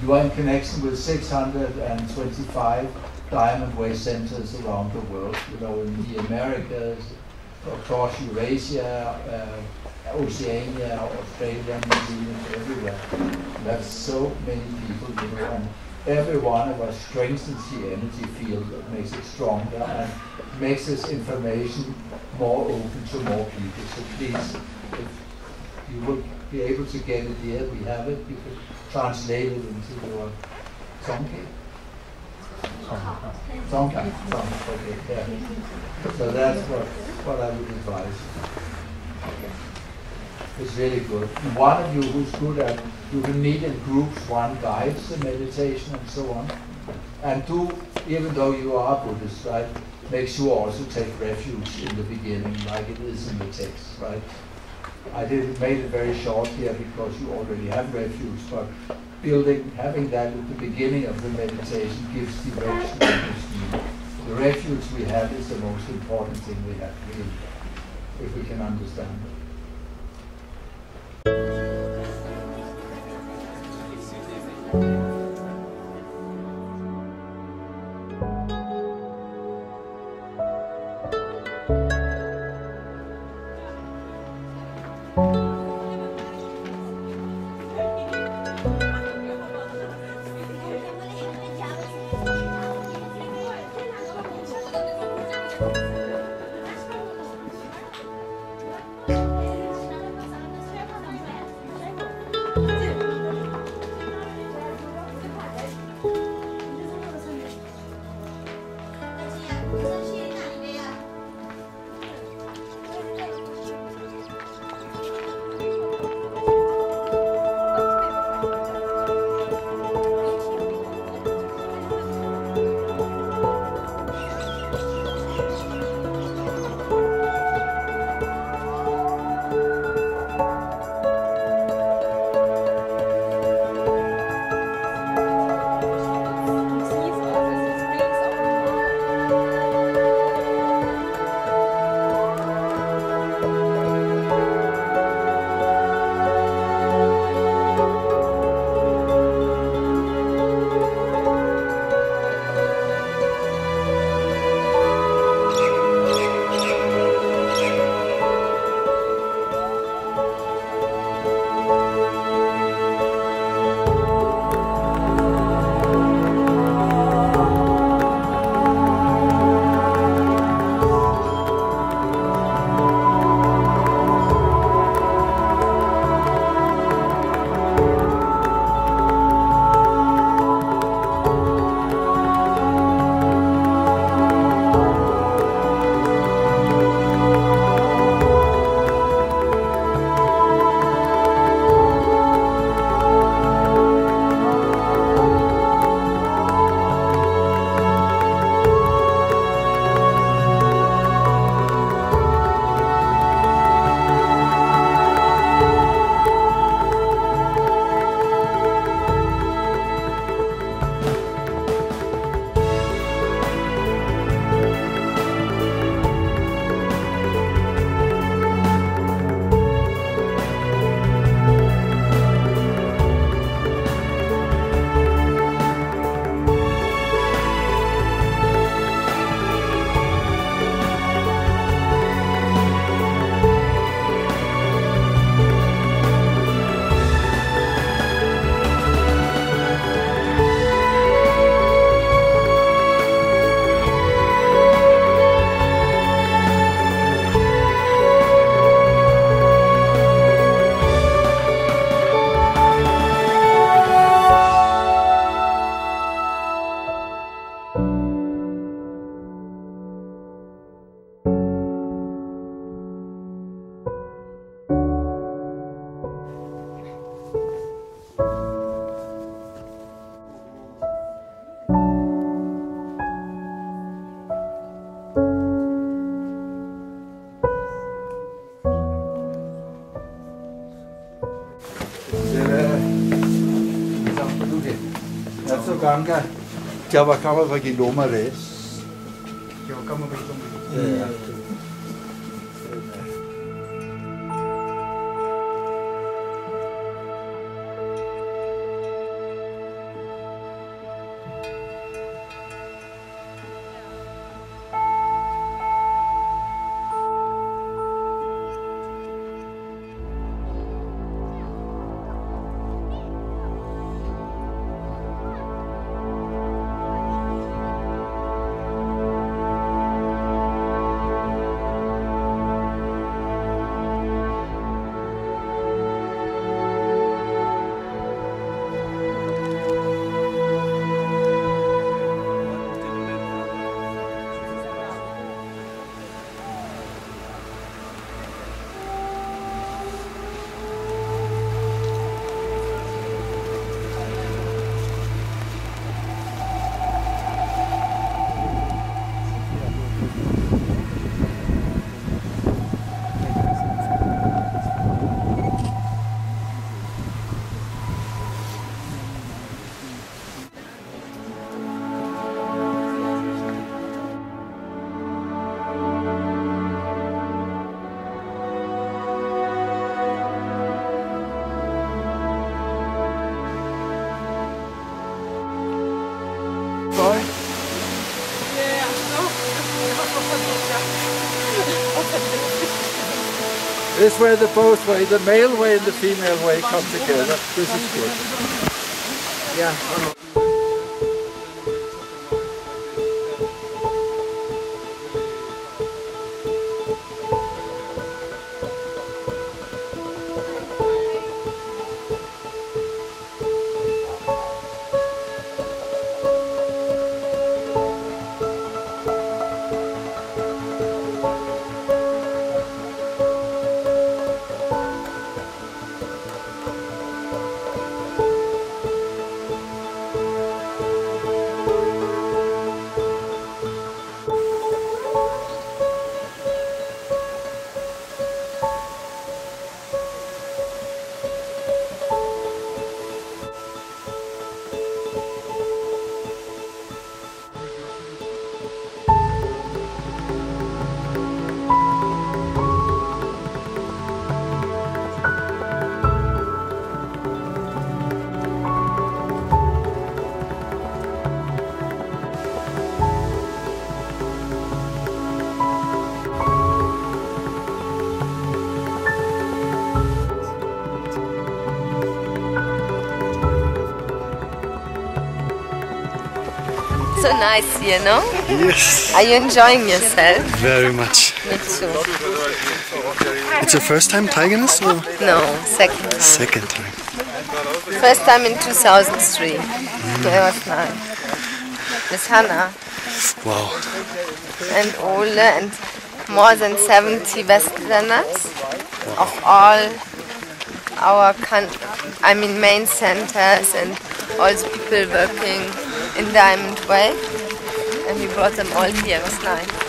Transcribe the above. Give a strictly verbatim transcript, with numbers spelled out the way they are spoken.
You are in connection with six hundred twenty-five diamond way centers around the world, you know, in the Americas, across Eurasia, uh, Oceania, Australia, New Zealand, everywhere. We have so many people, you know, and every one of us strengthens the energy field that makes it stronger and makes this information more open to more people. So please, if you would be able to get it here, we have it, you could translate it into your Songke. Songke. Songke, okay, yeah. So that's what, what I would advise. It's really good. And one of you who's good at, you can meet in groups, one guides the meditation and so on. And do, even though you are Buddhist, right, make sure also take refuge in the beginning, like it is in the text, right? I did made it very short here because you already have refuge, but building, having that at the beginning of the meditation gives direction to the steam. The refuge we have is the most important thing we have, really, if we can understand it. Ganga, Javakama Vagiloma res. Javakama Vagiloma. This where the both way, the male way and the female way come together. This is good. Yeah. So nice here, no? Yes. Are you enjoying yourself? Very much. Me too. It's your first time Taiganes or? No, second time. Second time. First time in two thousand three. Mm. That was nice. With Hannah. Wow. And Ole and more than seventy Westerners of all our country, I mean main centers and all the people working in Diamond Way. And we brought them all here. It was nice.